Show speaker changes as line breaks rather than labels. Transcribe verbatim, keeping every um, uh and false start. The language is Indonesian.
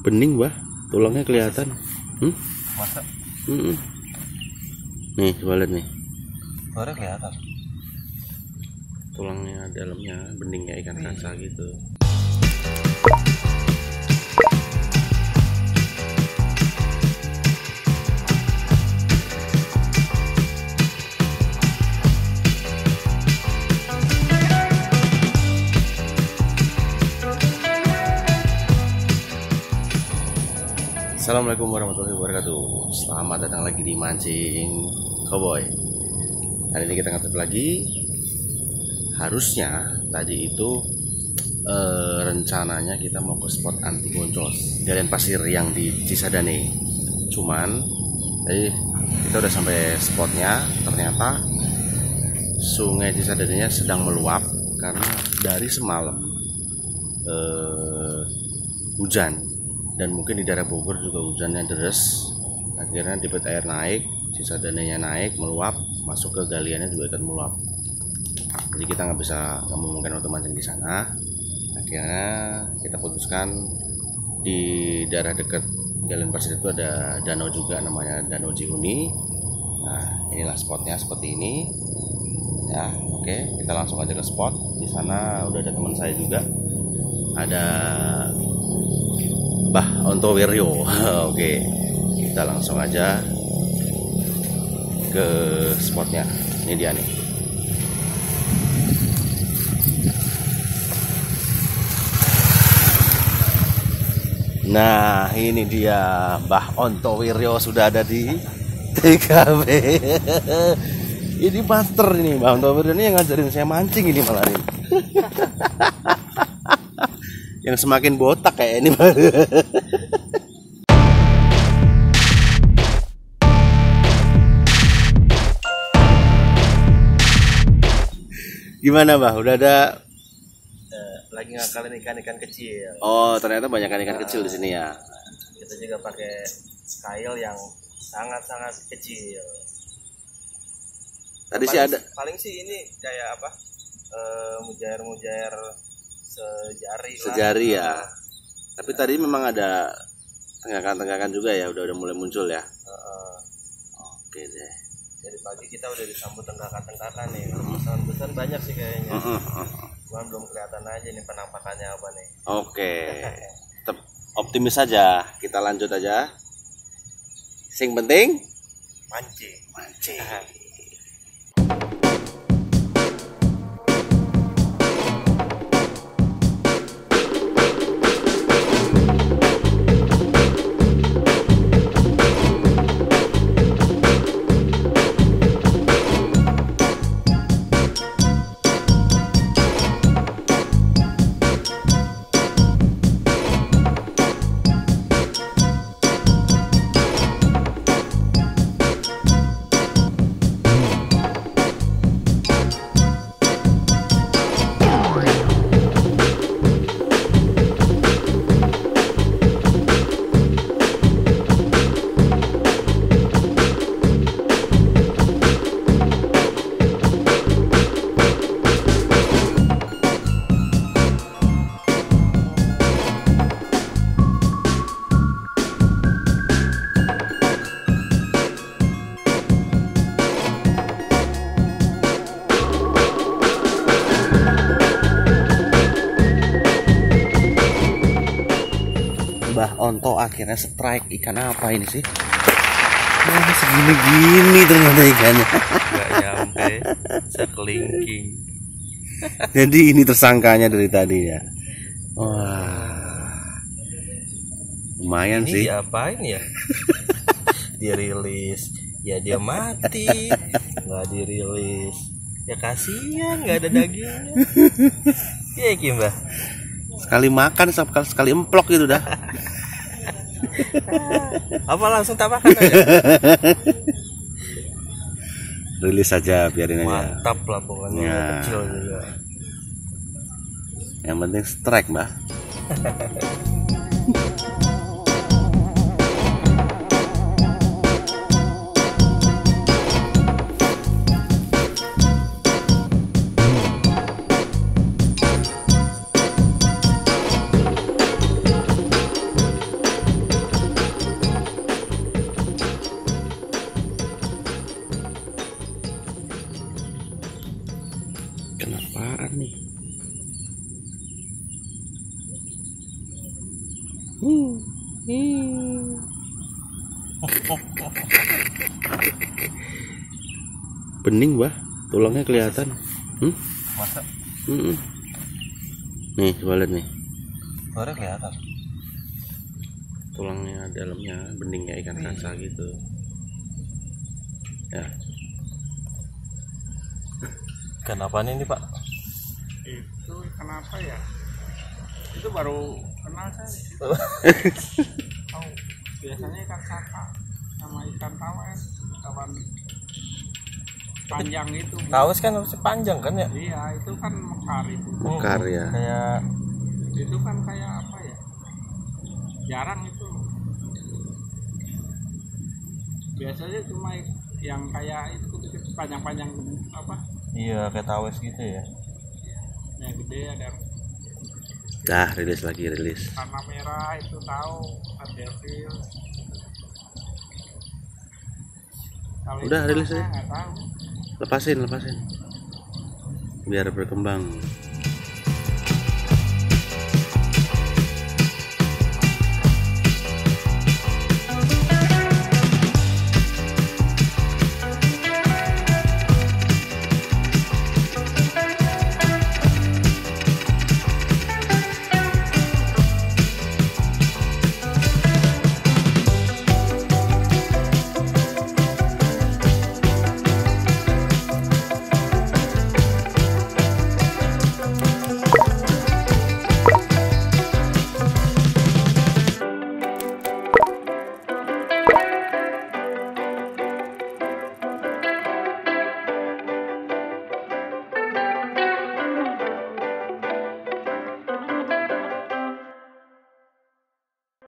bening bah, tulangnya kelihatan. Hmm?
Masa?
Hmm. Nih coba lihat nih.
Suara kelihatan.
Tulangnya dalamnya bening kayak ikan kasa gitu. Assalamualaikum warahmatullahi wabarakatuh. Selamat datang lagi di Mancing Cowboy. Hari ini kita ngetip lagi. Harusnya tadi itu eh, rencananya kita mau ke spot anti boncos galian pasir yang di Cisadane. Cuman tadi kita udah sampai spotnya. Ternyata sungai Cisadane sedang meluap karena dari semalam eh, hujan. Dan mungkin di daerah Bogor juga hujannya deres, akhirnya debit air naik, Cisadanenya naik, meluap, masuk ke galiannya juga ikut meluap. Jadi kita nggak bisa, nggak mungkin untuk mancing di sana. Akhirnya kita putuskan di daerah dekat galian pasir itu ada danau juga, namanya Danau Cihuni. Nah inilah spotnya seperti ini. Ya oke, kita langsung aja ke spot. Di sana udah ada teman saya juga, ada Bah Ontowiryo. Oke, kita langsung aja ke spotnya. Ini dia nih. Nah ini dia Bah Ontowiryo sudah ada di T K B. Ini master ini, Bah Ontowiryo ini yang ngajarin saya mancing ini malah ini. Yang semakin botak kayak ini. Gimana Bah? Udah ada
eh, lagi ngakalin ikan-ikan kecil.
Oh, ternyata banyak ikan nah, kecil di sini ya.
Kita juga pakai skyle yang sangat-sangat kecil.
Tadi
paling,
sih ada.
Paling sih ini kayak apa? Eh, mujair-mujair sejari.
Sejari
lah.
ya. Nah. Tapi nah. Tadi memang ada tenggakan-tenggakan juga ya, udah udah mulai muncul ya.
Uh,
Oke deh.
Dari pagi kita udah disambut tenggakan-tenggakan nih. Pesan-pesan banyak sih kayaknya. Uh, uh, uh. Cuman belum kelihatan aja nih penampakannya apa nih.
Oke. Tetap optimis saja. Kita lanjut aja. Sing penting
mancing.
Mancing. Bah Onto akhirnya strike. Ikan apa ini sih? Wah, segini-gini ternyata ikannya.
Gak nyampe sekelingking.
Jadi ini tersangkanya dari tadi ya. Wah, lumayan
ini
sih.
Diapain ya? Dirilis, ya dia mati. Nggak dirilis, ya kasihan nggak ada dagingnya. Iya Kimbah.
Sekali makan sekali, sekali emplok gitu dah.
Apa langsung tak makan aja?
Rilis saja, biarin aja.
Mantap lah pokoknya ya. Kecil juga.
Yang penting strike Mbak. Hmm. Hmm. Bening bah, tulangnya kelihatan. Hmm?
Masa?
Hmm. Nih coba lihat nih,
Suara kelihatan.
tulangnya dalamnya bening kayak ikan kasa gitu ya.
Ikan apa ini pak?
Itu ikan apa ya? Itu baru kenal saya di situ. Tahu biasanya ikan saka sama ikan tawes, kawan panjang itu.
Tawes kan harusnya panjang kan ya?
Iya, itu kan mekar itu.
Mekar ya.
Kayak
Itu kan kayak apa ya? Jarang itu. Biasanya cuma yang kayak itu kecil panjang-panjang apa?
iya kayak tawes gitu ya.
Yang gede ada
Dah rilis lagi rilis.
warna merah itu tahu, devil. Kalau
Udah,
itu
rilis
saya
aja.
nggak tahu.
Lepasin lepasin biar berkembang.